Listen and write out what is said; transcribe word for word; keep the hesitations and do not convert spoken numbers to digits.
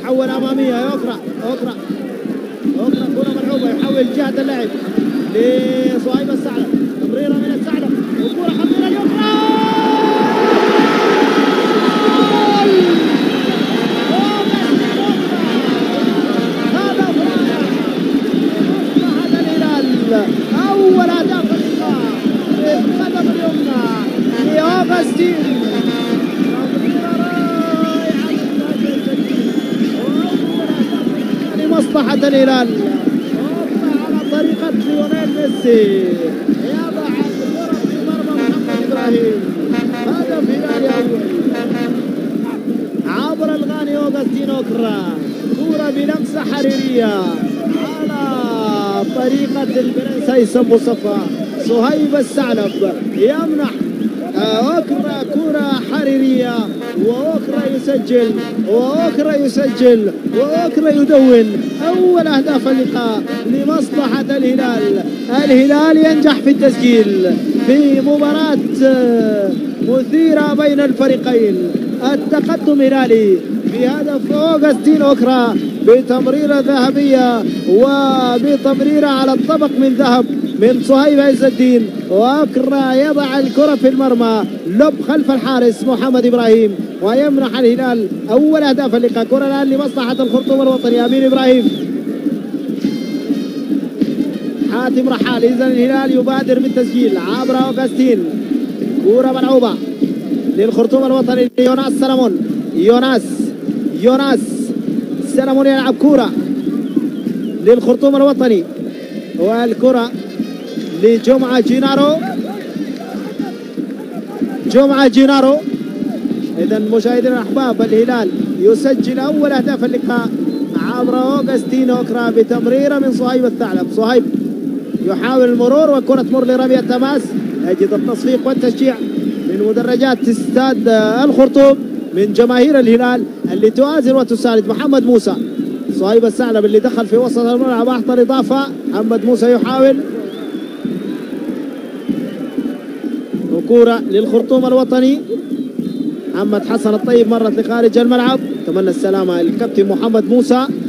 تحول أمامية يقرأ أقرأ أقرأ كرة ملعوبة يحول جهة اللعب لصهيب الثعلب تمريرة من الثعلب وكرة خطيرة اليسرى هدف رائع مصلحة الهلال أول أهداف اللقاء بالقدم اليمنى لأوغستين لمصلحة الهلال على طريقة ليونيل ميسي يضع الكرة في مرمى محمد إبراهيم هدف هلالي أول عبر الغاني أوغستين أوكرا كرة بلمسة حريرية على طريقة البرنس هيثم مصطفى صهيب الثعلب يمنح أوكرا كرة حريرية وأوكرا يسجل وأوكرا يسجل وأوكرا يدون أول أهداف اللقاء لمصلحة الهلال. الهلال ينجح في التسجيل في مباراة مثيرة بين الفريقين. التقدم هلالي بهدف أوغستين أوكرا بتمريرة ذهبية وبتمريرة على الطبق من ذهب من صهيب عز الدين وأوكرا يضع الكرة في المرمى لب خلف الحارس محمد إبراهيم ويمنح الهلال أول أهداف اللقاء. كرة الآن لمصلحة الخرطوم الوطني أمين إبراهيم حاتم رحال. إذن الهلال يبادر بالتسجيل عبر أوغستين كرة ملعوبة للخرطوم الوطني يوناس سلمون يوناس يوناس سلمون يلعب كرة للخرطوم الوطني والكرة لجمعة جينارو جمعة جينارو. إذا مشاهدينا الأحباب الهلال يسجل أول أهداف اللقاء عبر أوغستين أوكرا بتمريرة من صهيب الثعلب. صهيب يحاول المرور والكرة تمر لربيع التماس يجد التصفيق والتشجيع من مدرجات استاد الخرطوم من جماهير الهلال اللي تؤازر وتساند. محمد موسى صهيب الثعلب اللي دخل في وسط الملعب أحضر إضافة. محمد موسى يحاول وكرة للخرطوم الوطني. محمد حسن الطيب مرت لخارج الملعب. تمنى السلامة الكابتن محمد موسى.